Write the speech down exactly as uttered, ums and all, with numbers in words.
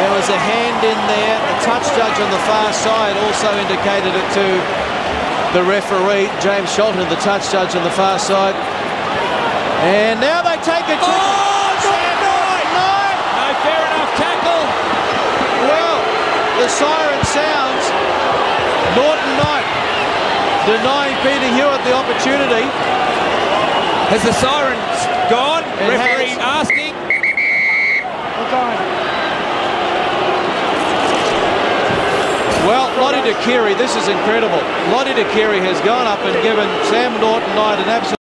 There was a hand in there. The touch judge on the far side also indicated it to the referee, James Sholton, the touch judge on the far side. And now they take a... Oh! Fair enough tackle. Well, the siren sounds. Norton Knight denying Peter Hewitt the opportunity. Has the siren gone? It Referee has. asking. Well, Lottie Tuqiri, this is incredible. Lottie Tuqiri has gone up and given Sam Norton Knight an absolute...